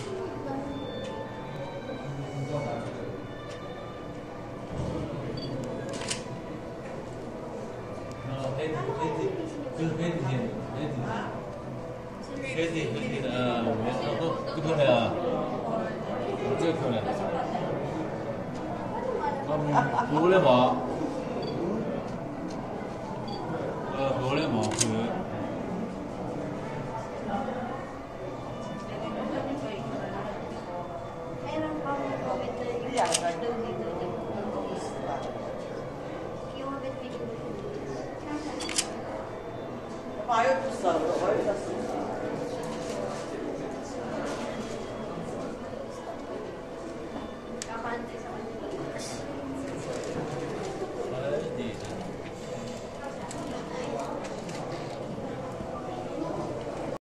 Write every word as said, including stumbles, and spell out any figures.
黑黑体就是黑体线，黑体黑体黑体的啊，没错，不漂亮啊，这个漂亮。啊，不了吧？